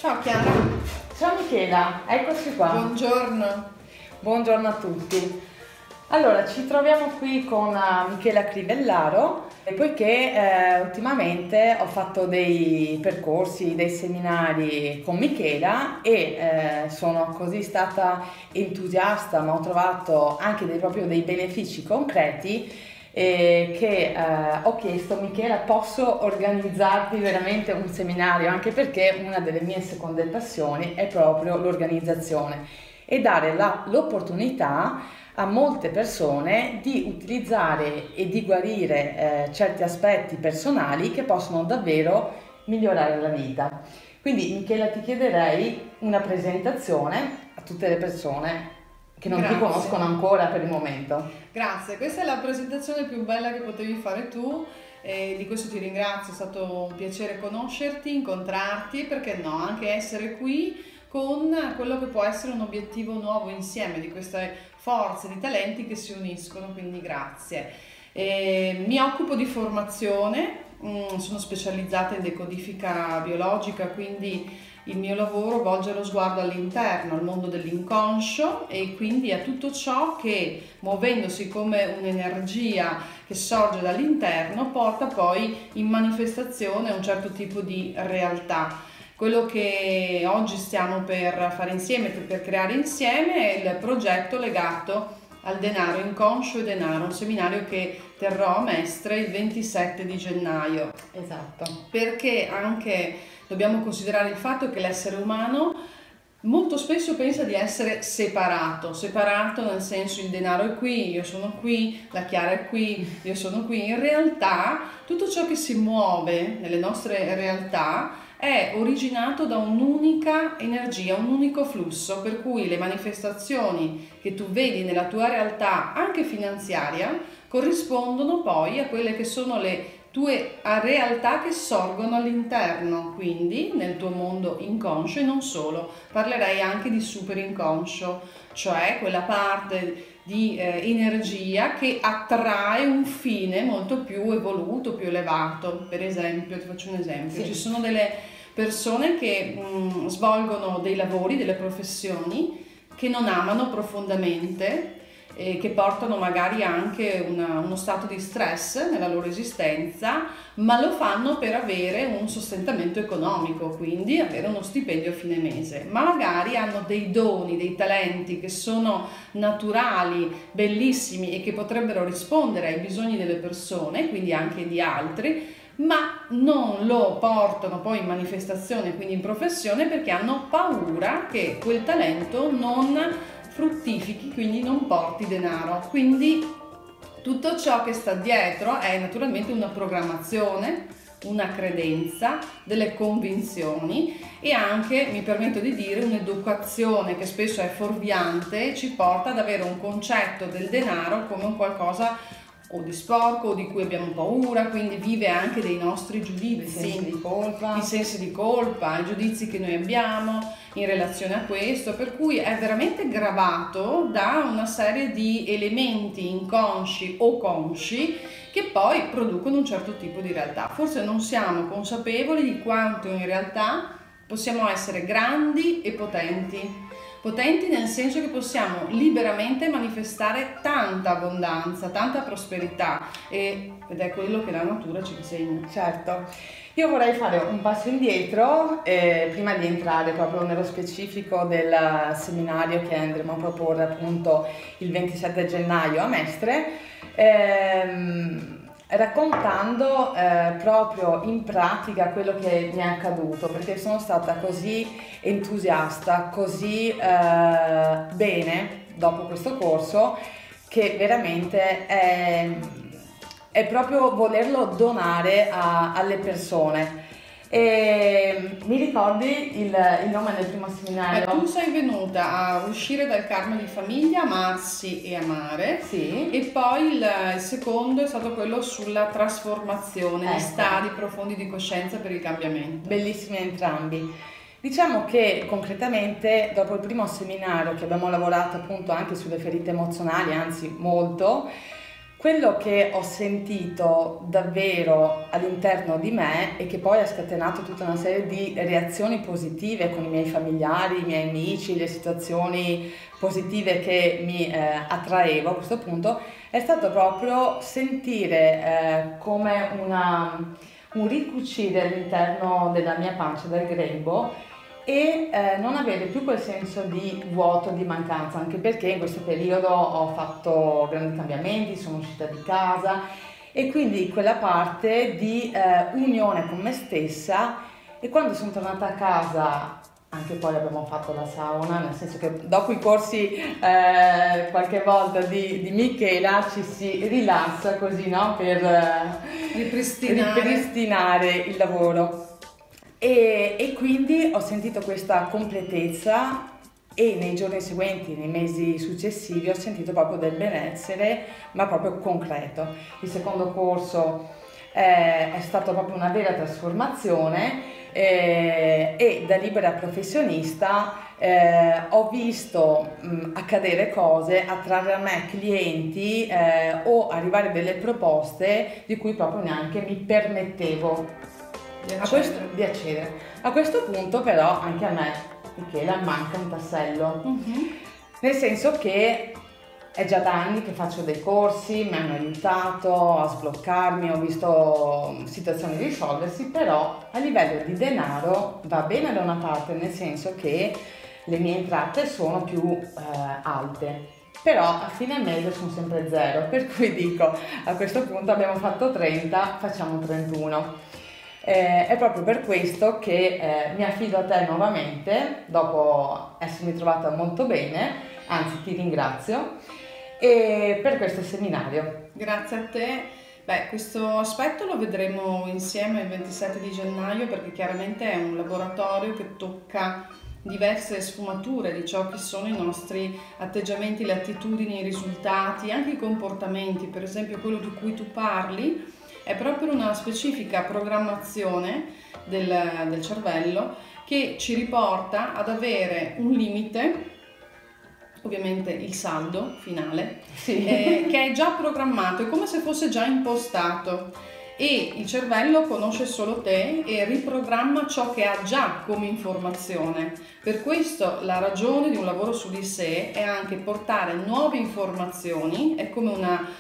Ciao Chiara. Ciao Michela, eccoci qua. Buongiorno. Buongiorno a tutti. Allora, ci troviamo qui con Michela Crivellaro, e poiché ultimamente ho fatto dei percorsi, dei seminari con Michela e sono così stata entusiasta, ma ho trovato anche proprio dei benefici concreti che ho chiesto: Michela, posso organizzarti veramente un seminario? Anche perché una delle mie seconde passioni è proprio l'organizzazione e dare l'opportunità a molte persone di utilizzare e di guarire certi aspetti personali che possono davvero migliorare la vita. Quindi Michela, ti chiederei una presentazione a tutte le persone che non ti conoscono ancora per il momento. Grazie, questa è la presentazione più bella che potevi fare tu e di questo ti ringrazio, è stato un piacere conoscerti, incontrarti e perché no, anche essere qui con quello che può essere un obiettivo nuovo insieme di queste forze, di talenti che si uniscono, quindi grazie. Mi occupo di formazione, sono specializzata in decodifica biologica, quindi il mio lavoro volge lo sguardo all'interno, al mondo dell'inconscio e quindi a tutto ciò che, muovendosi come un'energia che sorge dall'interno, porta poi in manifestazione un certo tipo di realtà. Quello che oggi stiamo per fare insieme, per creare insieme, è il progetto legato al denaro, inconscio e denaro, un seminario che terrò a Mestre il 27 di gennaio. Esatto. Perché anche dobbiamo considerare il fatto che l'essere umano molto spesso pensa di essere separato nel senso il denaro è qui, io sono qui, la Chiara è qui, io sono qui. In realtà tutto ciò che si muove nelle nostre realtà è originato da un'unica energia, un unico flusso, per cui le manifestazioni che tu vedi nella tua realtà, anche finanziaria, corrispondono poi a quelle che sono le tue realtà che sorgono all'interno, quindi nel tuo mondo inconscio e non solo. Parlerei anche di super inconscio, cioè quella parte di energia che attrae un fine molto più evoluto, più elevato. Per esempio, ti faccio un esempio, Sì. Ci sono delle persone che svolgono dei lavori, delle professioni che non amano profondamente, che portano magari anche uno stato di stress nella loro esistenza, ma lo fanno per avere un sostentamento economico, quindi avere uno stipendio a fine mese. Ma magari hanno dei doni, dei talenti che sono naturali, bellissimi e che potrebbero rispondere ai bisogni delle persone, quindi anche di altri, ma non lo portano poi in manifestazione, quindi in professione, perché hanno paura che quel talento non fruttifichi, quindi non porti denaro. Quindi tutto ciò che sta dietro è naturalmente una programmazione, una credenza, delle convinzioni e anche, mi permetto di dire, un'educazione che spesso è fuorviante, ci porta ad avere un concetto del denaro come un qualcosa o di sporco o di cui abbiamo paura, quindi vive anche dei nostri giudizi, i sensi di colpa, i giudizi che noi abbiamo in relazione a questo, per cui è veramente gravato da una serie di elementi inconsci o consci che poi producono un certo tipo di realtà. Forse non siamo consapevoli di quanto in realtà possiamo essere grandi e potenti. Potenti nel senso che possiamo liberamente manifestare tanta abbondanza, tanta prosperità ed è quello che la natura ci insegna. Certo, io vorrei fare un passo indietro prima di entrare proprio nello specifico del seminario che andremo a proporre appunto il 27 gennaio a Mestre, raccontando proprio in pratica quello che mi è accaduto, perché sono stata così entusiasta, così bene dopo questo corso, che veramente è proprio volerlo donare alle persone. E mi ricordi il nome del primo seminario? Tu sei venuta a uscire dal karma di famiglia, amarsi e amare, Sì. E poi il secondo è stato quello sulla trasformazione, Ecco. Gli stadi profondi di coscienza per il cambiamento. Bellissimi entrambi. Diciamo che concretamente dopo il primo seminario, che abbiamo lavorato appunto anche sulle ferite emozionali, anzi molto, Quello che ho sentito davvero all'interno di me e che poi ha scatenato tutta una serie di reazioni positive con i miei familiari, i miei amici, le situazioni positive che mi attraevo a questo punto, è stato proprio sentire come un ricucire all'interno della mia pancia, del grembo, e non avere più quel senso di vuoto, di mancanza, anche perché in questo periodo ho fatto grandi cambiamenti, sono uscita di casa e quindi quella parte di unione con me stessa. E quando sono tornata a casa, anche poi abbiamo fatto la sauna, nel senso che dopo i corsi qualche volta di Michela ci si rilassa così, no? Per ripristinare il lavoro. E quindi ho sentito questa completezza e nei giorni seguenti, nei mesi successivi, ho sentito proprio del benessere, ma proprio concreto. Il secondo corso è stato proprio una vera trasformazione e da libera professionista ho visto accadere cose, attrarre a me clienti o arrivare delle proposte di cui proprio neanche mi permettevo di accedere. A questo punto però anche a me, Michela, manca un tassello, nel senso che è già da anni che faccio dei corsi, mi hanno aiutato a sbloccarmi, ho visto situazioni risolversi, però a livello di denaro va bene da una parte, nel senso che le mie entrate sono più alte, però a fine mese sono sempre zero, per cui dico, a questo punto abbiamo fatto 30, facciamo 31. È proprio per questo che mi affido a te nuovamente, dopo essermi trovata molto bene, anzi ti ringrazio, e per questo seminario. Grazie a te. Beh, questo aspetto lo vedremo insieme il 27 di gennaio perché chiaramente è un laboratorio che tocca diverse sfumature di ciò che sono i nostri atteggiamenti, le attitudini, i risultati, anche i comportamenti. Per esempio quello di cui tu parli è proprio una specifica programmazione del cervello che ci riporta ad avere un limite, ovviamente il saldo finale, che è già programmato, è come se fosse già impostato e il cervello conosce solo te e riprogramma ciò che ha già come informazione. Per questo la ragione di un lavoro su di sé è anche portare nuove informazioni, è come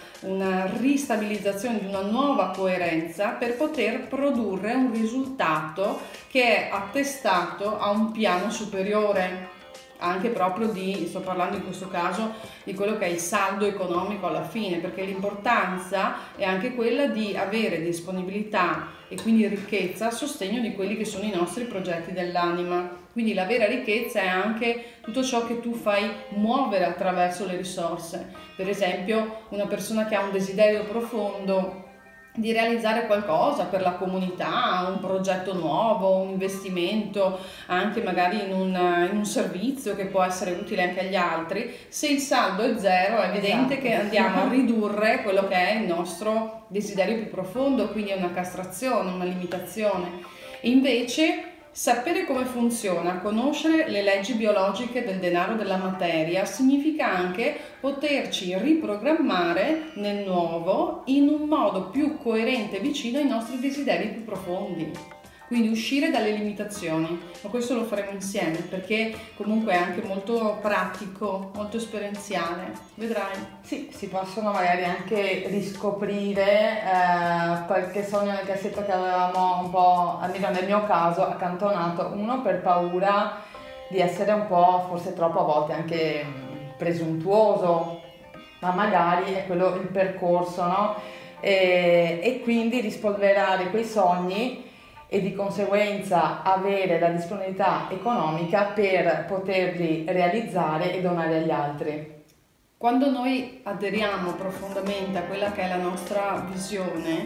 una ristabilizzazione di una nuova coerenza per poter produrre un risultato che è attestato a un piano superiore, anche proprio sto parlando in questo caso di quello che è il saldo economico alla fine, perché l'importanza è anche quella di avere disponibilità e quindi ricchezza a sostegno di quelli che sono i nostri progetti dell'anima. Quindi la vera ricchezza è anche tutto ciò che tu fai muovere attraverso le risorse. Per esempio, una persona che ha un desiderio profondo di realizzare qualcosa per la comunità, un progetto nuovo, un investimento, anche magari in un servizio che può essere utile anche agli altri. Se il saldo è zero è evidente che andiamo a ridurre quello che è il nostro desiderio più profondo, quindi è una castrazione, una limitazione. E invece sapere come funziona, conoscere le leggi biologiche del denaro e della materia significa anche poterci riprogrammare nel nuovo in un modo più coerente e vicino ai nostri desideri più profondi. Quindi uscire dalle limitazioni, ma questo lo faremo insieme perché comunque è anche molto pratico, molto esperienziale, vedrai. Sì, si possono magari anche riscoprire qualche sogno nel cassetto che avevamo un po', almeno nel mio caso, accantonato, uno per paura di essere un po', forse troppo a volte anche presuntuoso, ma magari è quello il percorso, no? E quindi rispolverare quei sogni e di conseguenza avere la disponibilità economica per poterli realizzare e donare agli altri. Quando noi aderiamo profondamente a quella che è la nostra visione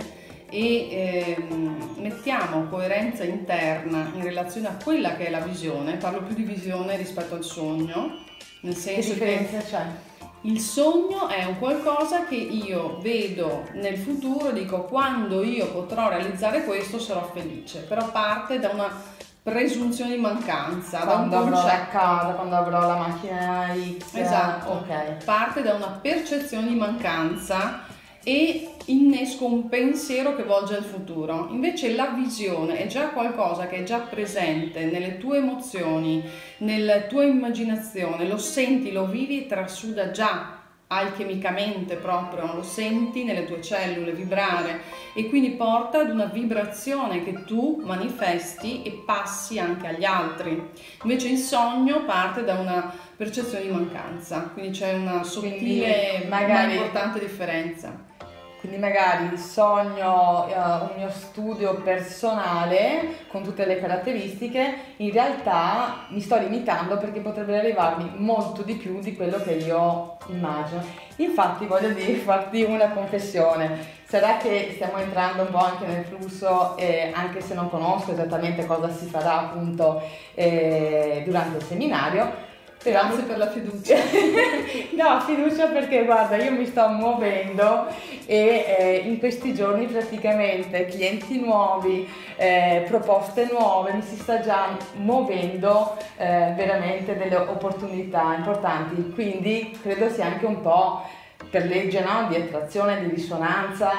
e mettiamo coerenza interna in relazione a quella che è la visione, parlo più di visione rispetto al sogno, nel senso che differenza c'è? Il sogno è un qualcosa che io vedo nel futuro, dico quando io potrò realizzare questo sarò felice, però parte da una presunzione di mancanza, quando da un avrò la casa, quando avrò la macchina X, esatto, ok. Parte da una percezione di mancanza e innesco un pensiero che volge al futuro. Invece la visione è già qualcosa che è già presente nelle tue emozioni, nella tua immaginazione, lo senti, lo vivi e trasuda già alchemicamente proprio, lo senti nelle tue cellule vibrare e quindi porta ad una vibrazione che tu manifesti e passi anche agli altri. Invece il sogno parte da una percezione di mancanza, quindi c'è una sottile ma importante differenza. Quindi magari sogno un mio studio personale con tutte le caratteristiche, in realtà mi sto limitando perché potrebbe arrivarmi molto di più di quello che io immagino. Infatti voglio farti una confessione, sarà che stiamo entrando un po' anche nel flusso, anche se non conosco esattamente cosa si farà appunto durante il seminario. Grazie per la fiducia. No, fiducia perché guarda, io mi sto muovendo e in questi giorni praticamente clienti nuovi, proposte nuove, mi si sta già muovendo veramente delle opportunità importanti, quindi credo sia anche un po' per legge, no? Di attrazione, di risonanza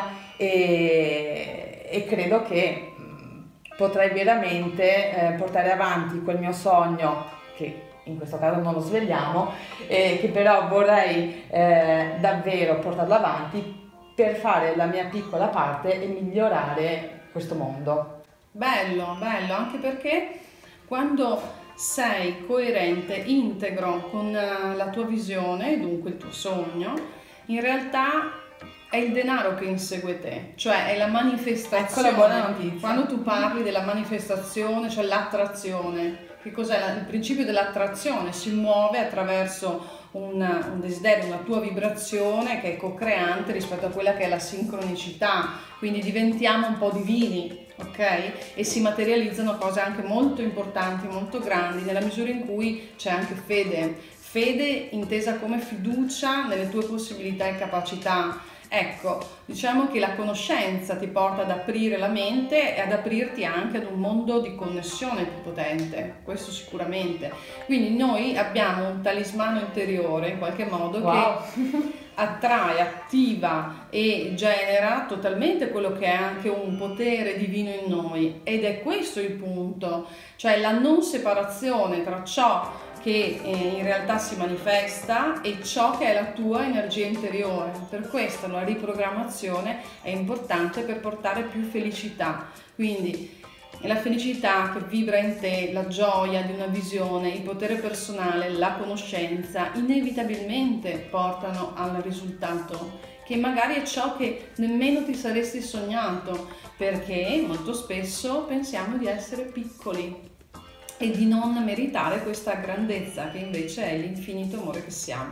e credo che potrei veramente portare avanti quel mio sogno che in questo caso non lo svegliamo, che però vorrei davvero portarlo avanti per fare la mia piccola parte e migliorare questo mondo. Bello, bello, anche perché quando sei coerente, integro con la tua visione, dunque il tuo sogno, in realtà è il denaro che insegue te, cioè è la manifestazione. Ecco la buona notizia. Quando tu parli della manifestazione, cioè l'attrazione, che cos'è? Il principio dell'attrazione si muove attraverso un desiderio, una tua vibrazione che è co-creante rispetto a quella che è la sincronicità, quindi diventiamo un po' divini, ok? E si materializzano cose anche molto importanti, molto grandi, nella misura in cui c'è anche fede intesa come fiducia nelle tue possibilità e capacità. Ecco, diciamo che la conoscenza ti porta ad aprire la mente e ad aprirti anche ad un mondo di connessione più potente, questo sicuramente. Quindi noi abbiamo un talismano interiore in qualche modo che attrae, attiva e genera totalmente quello che è anche un potere divino in noi, ed è questo il punto, cioè la non separazione tra ciò che in realtà si manifesta e ciò che è la tua energia interiore. Per questo la riprogrammazione è importante per portare più felicità, quindi la felicità che vibra in te, la gioia di una visione, il potere personale, la conoscenza inevitabilmente portano al risultato che magari è ciò che nemmeno ti saresti sognato, perché molto spesso pensiamo di essere piccoli e di non meritare questa grandezza che invece è l'infinito amore che siamo.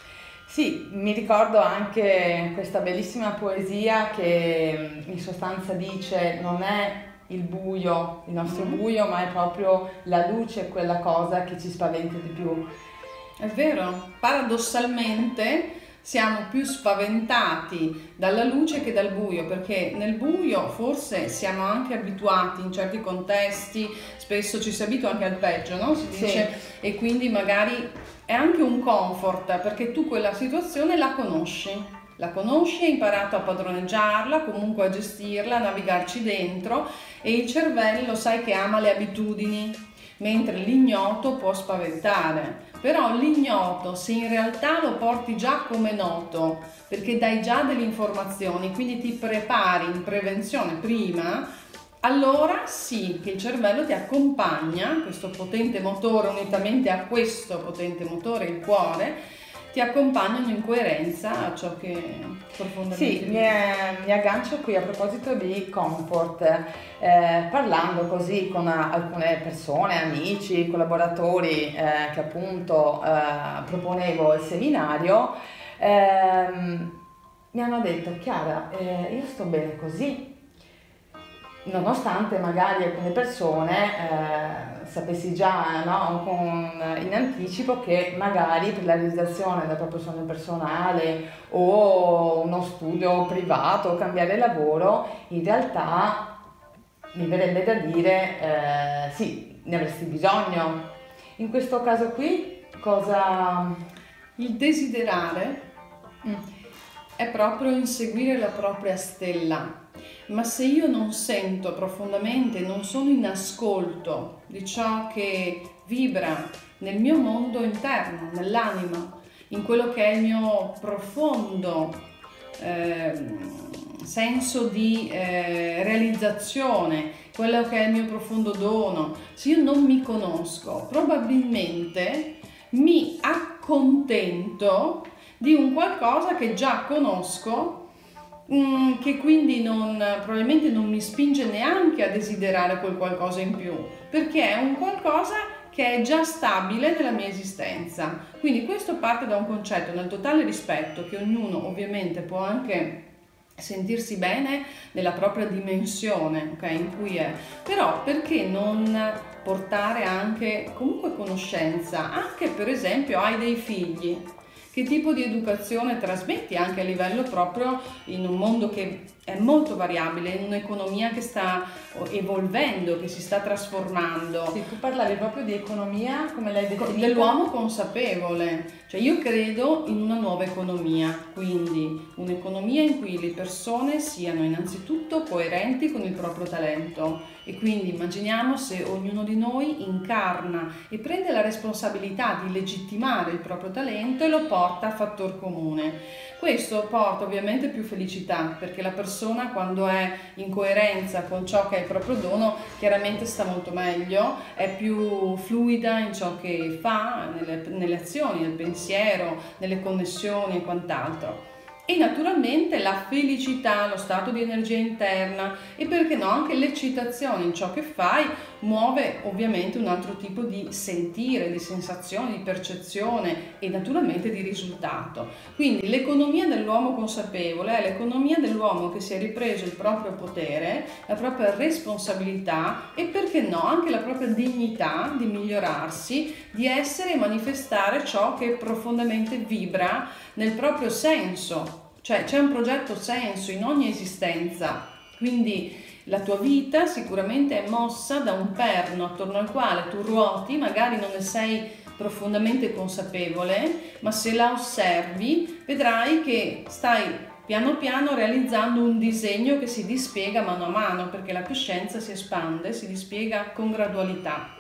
Sì, mi ricordo anche questa bellissima poesia che in sostanza dice: non è il buio, il nostro buio, ma è proprio la luce, quella cosa che ci spaventa di più. È vero, paradossalmente siamo più spaventati dalla luce che dal buio, perché nel buio forse siamo anche abituati in certi contesti, spesso ci si abitua anche al peggio, no? Si dice, sì. E quindi magari è anche un comfort, perché tu quella situazione la conosci, hai imparato a padroneggiarla, comunque a gestirla, a navigarci dentro, e il cervello sai che ama le abitudini, mentre l'ignoto può spaventare. Però l'ignoto, se in realtà lo porti già come noto, perché dai già delle informazioni, quindi ti prepari in prevenzione prima, allora sì che il cervello ti accompagna, questo potente motore, unitamente a questo potente motore, il cuore, ti accompagnano in coerenza a ciò che profondamente. Sì, mi aggancio qui a proposito di comfort, parlando così con alcune persone, amici, collaboratori che appunto proponevo il seminario, mi hanno detto: Chiara, io sto bene così, nonostante magari alcune persone sapessi già, no, in anticipo che magari per la realizzazione della propria sogno personale o uno studio privato o cambiare lavoro, in realtà mi verrebbe da dire sì, ne avresti bisogno. In questo caso qui cosa? Il desiderare è proprio inseguire la propria stella. Ma se io non sento profondamente, non sono in ascolto di ciò che vibra nel mio mondo interno, nell'anima, in quello che è il mio profondo senso di realizzazione, quello che è il mio profondo dono, se io non mi conosco, probabilmente mi accontento di un qualcosa che già conosco, che quindi probabilmente non mi spinge neanche a desiderare quel qualcosa in più, perché è un qualcosa che è già stabile nella mia esistenza. Quindi questo parte da un concetto, nel totale rispetto, che ognuno ovviamente può anche sentirsi bene nella propria dimensione, ok, in cui è, però perché non portare anche comunque conoscenza, anche per esempio hai dei figli, che tipo di educazione trasmetti anche a livello proprio in un mondo che è molto variabile, in un'economia che sta evolvendo, che si sta trasformando. Sì, tu parlavi proprio di economia, come l'hai definita? Dell'uomo consapevole, cioè io credo in una nuova economia, quindi un'economia in cui le persone siano innanzitutto coerenti con il proprio talento, e quindi immaginiamo se ognuno di noi incarna e prende la responsabilità di legittimare il proprio talento e lo porta a fattor comune. Questo porta ovviamente più felicità, perché la persona, quando è in coerenza con ciò che è il proprio dono, chiaramente sta molto meglio, è più fluida in ciò che fa, nelle azioni, nel pensiero, nelle connessioni e quant'altro. E naturalmente la felicità, lo stato di energia interna e perché no anche l'eccitazione in ciò che fai muove ovviamente un altro tipo di sentire, di sensazione, di percezione e naturalmente di risultato. Quindi l'economia dell'uomo consapevole è l'economia dell'uomo che si è ripreso il proprio potere, la propria responsabilità e perché no anche la propria dignità di migliorarsi, di essere e manifestare ciò che profondamente vibra nel proprio senso. Cioè c'è un progetto senso in ogni esistenza, quindi la tua vita sicuramente è mossa da un perno attorno al quale tu ruoti, magari non ne sei profondamente consapevole, ma se la osservi vedrai che stai piano piano realizzando un disegno che si dispiega mano a mano, perché la coscienza si espande, si dispiega con gradualità.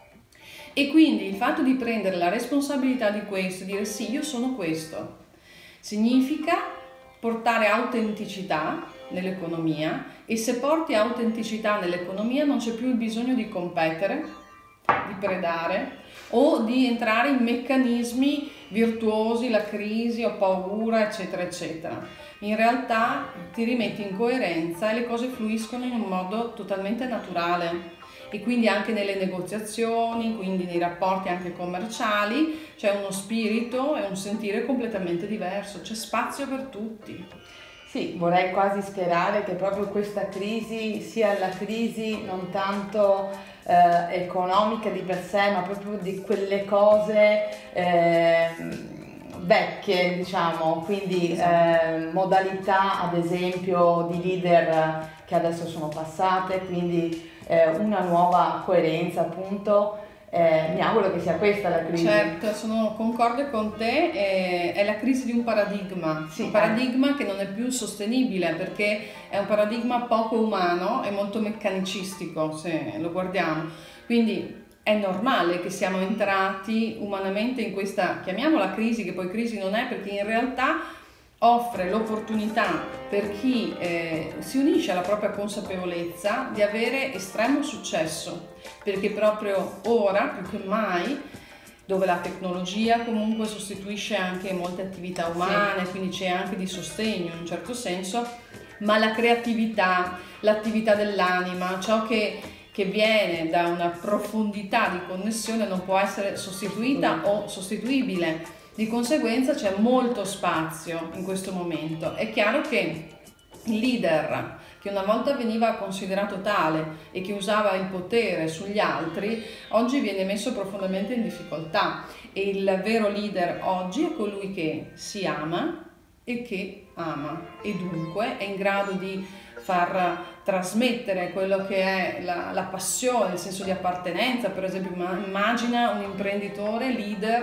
E quindi il fatto di prendere la responsabilità di questo, dire sì, io sono questo, significa portare autenticità nell'economia, e se porti autenticità nell'economia non c'è più il bisogno di competere, di predare o di entrare in meccanismi virtuosi, la crisi, ho paura, eccetera, eccetera. In realtà ti rimetti in coerenza e le cose fluiscono in un modo totalmente naturale. E quindi anche nelle negoziazioni, quindi nei rapporti anche commerciali, c'è uno spirito e un sentire completamente diverso, c'è spazio per tutti. Sì, vorrei quasi sperare che proprio questa crisi sia la crisi non tanto economica di per sé, ma proprio di quelle cose vecchie, diciamo, quindi Esatto. Modalità ad esempio di leader che adesso sono passate, quindi una nuova coerenza appunto. Mi auguro che sia questa la crisi. Certo, sono concorde con te, è la crisi di un paradigma, Sì, un paradigma che non è più sostenibile perché è un paradigma poco umano e molto meccanicistico, se lo guardiamo. Quindi è normale che siamo entrati umanamente in questa, chiamiamola crisi, che poi crisi non è, perché in realtà offre l'opportunità per chi si unisce alla propria consapevolezza di avere estremo successo, perché proprio ora, più che mai, dove la tecnologia comunque sostituisce anche molte attività umane, sì, quindi c'è anche di sostegno in un certo senso, ma la creatività, l'attività dell'anima, ciò che viene da una profondità di connessione non può essere sostituita o sostituibile. Di conseguenza c'è molto spazio in questo momento. È chiaro che il leader, che una volta veniva considerato tale e che usava il potere sugli altri, oggi viene messo profondamente in difficoltà, e il vero leader oggi è colui che si ama e che ama, e dunque è in grado di far trasmettere quello che è la passione, il senso di appartenenza. Per esempio, immagina un imprenditore leader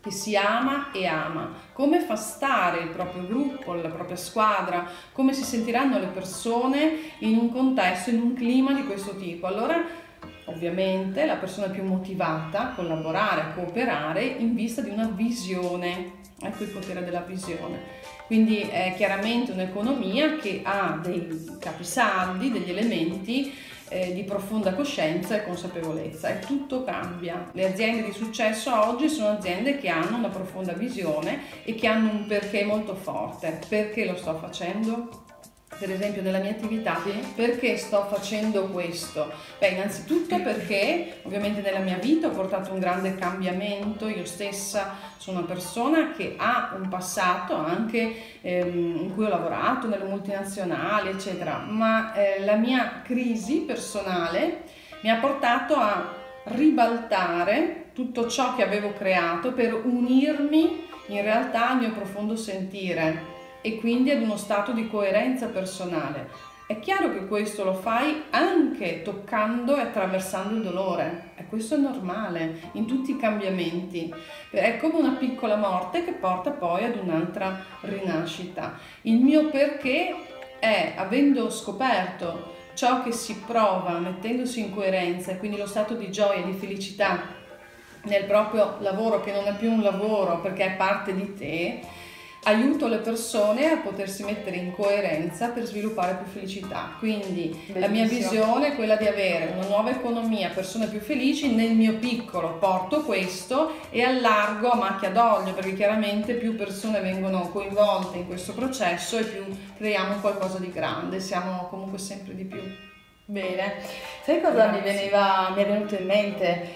che si ama e ama, come fa stare il proprio gruppo, la propria squadra, come si sentiranno le persone in un contesto, in un clima di questo tipo. Allora, ovviamente, la persona più motivata a collaborare, a cooperare in vista di una visione. Ecco il potere della visione. Quindi è chiaramente un'economia che ha dei capisaldi, degli elementi di profonda coscienza e consapevolezza, e tutto cambia. Le aziende di successo oggi sono aziende che hanno una profonda visione e che hanno un perché molto forte. Perché lo sto facendo? Per esempio nella mia attività, perché sto facendo questo? Beh, innanzitutto perché ovviamente nella mia vita ho portato un grande cambiamento, io stessa sono una persona che ha un passato anche in cui ho lavorato nelle multinazionali, eccetera, ma la mia crisi personale mi ha portato a ribaltare tutto ciò che avevo creato per unirmi in realtà al mio profondo sentire e quindi ad uno stato di coerenza personale. È chiaro che questo lo fai anche toccando e attraversando il dolore, e questo è normale in tutti i cambiamenti. È come una piccola morte che porta poi ad un'altra rinascita. Il mio perché è, avendo scoperto ciò che si prova mettendosi in coerenza, e quindi lo stato di gioia e di felicità nel proprio lavoro, che non è più un lavoro perché è parte di te, aiuto le persone a potersi mettere in coerenza per sviluppare più felicità. Quindi bellissimo. La mia visione è quella di avere una nuova economia, persone più felici. Nel mio piccolo porto questo e allargo a macchia d'olio, perché chiaramente più persone vengono coinvolte in questo processo e più creiamo qualcosa di grande, siamo comunque sempre di più. Bene, sai cosa mi è venuto in mente?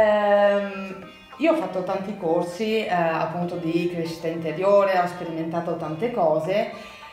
Io ho fatto tanti corsi appunto di crescita interiore, ho sperimentato tante cose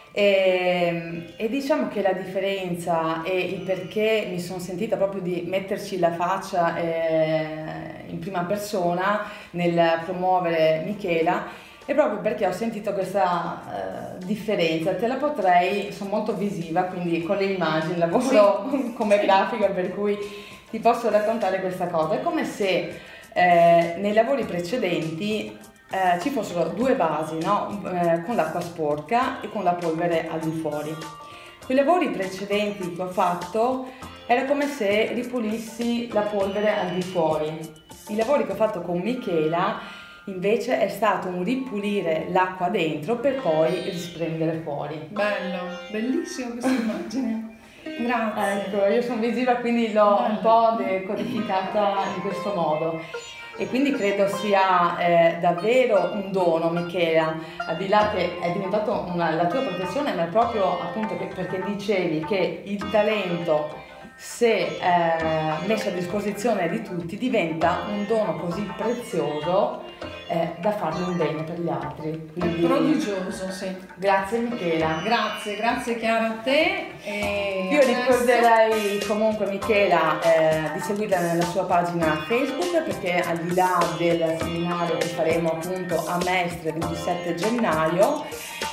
e diciamo che la differenza e il perché mi sono sentita proprio di metterci la faccia in prima persona nel promuovere Michela è proprio perché ho sentito questa differenza. Te la potrei, sono molto visiva, quindi con le immagini lavoro come grafica, per cui ti posso raccontare questa cosa. È come se nei lavori precedenti ci fossero due vasi, no? Con l'acqua sporca e con la polvere al di fuori. Quei lavori precedenti che ho fatto era come se ripulissi la polvere al di fuori. I lavori che ho fatto con Michela invece è stato un ripulire l'acqua dentro per poi risplendere fuori. Bello, bellissima questa immagine. Grazie. Ecco, io sono visiva, quindi l'ho un po' decodificata in questo modo. E quindi credo sia davvero un dono, Michela, al di là che è diventato la tua professione, ma è proprio appunto perché dicevi che il talento, se messo a disposizione di tutti, diventa un dono così prezioso da farne un bene per gli altri. Quindi, è prodigioso, sì. Grazie Michela. Grazie Chiara a te. Io ricorderei comunque Michela di seguirla nella sua pagina Facebook, perché al di là del seminario che faremo appunto a Mestre il 27 gennaio,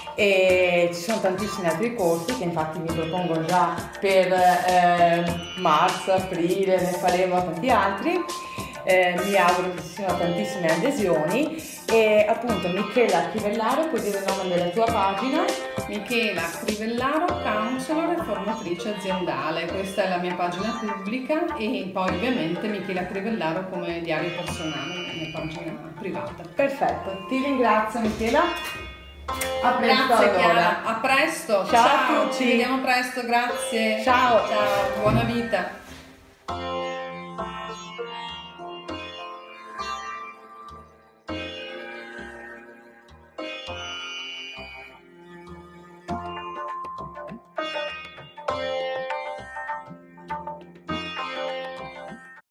e ci sono tantissimi altri corsi che infatti mi propongo già per marzo, aprile, ne faremo tanti altri. Mi auguro che ci siano tantissime adesioni. E appunto Michela Crivellaro, puoi dire il nome della tua pagina? Michela Crivellaro, counselor e formatrice aziendale, questa è la mia pagina pubblica, e poi ovviamente Michela Crivellaro come diario personale, la mia pagina privata. Perfetto, ti ringrazio Michela. A presto, grazie allora. Chiara, a presto, ciao a tutti. Ci vediamo presto, grazie. Ciao, buona vita.